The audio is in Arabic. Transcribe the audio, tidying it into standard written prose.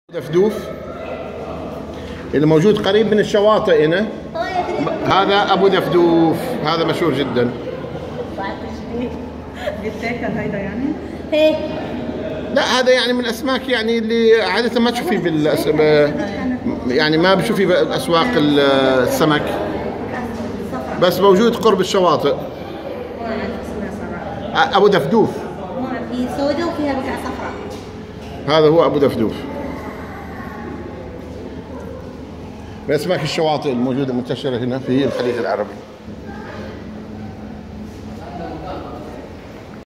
دفدوف اللي موجود قريب من الشواطئ هنا. هذا ابو دفدوف، هذا مشهور جدا. بيتاكل هيدا يعني؟ هيك لا هذا يعني من الاسماك يعني اللي عاده ما تشوفيه يعني ما بتشوفيه باسواق السمك، بس موجود قرب الشواطئ. ابو دفدوف هي سوداء وفيها بقع صفراء. هذا هو ابو دفدوف من اسماك الشواطئ الموجوده منتشره هنا في الخليج العربي.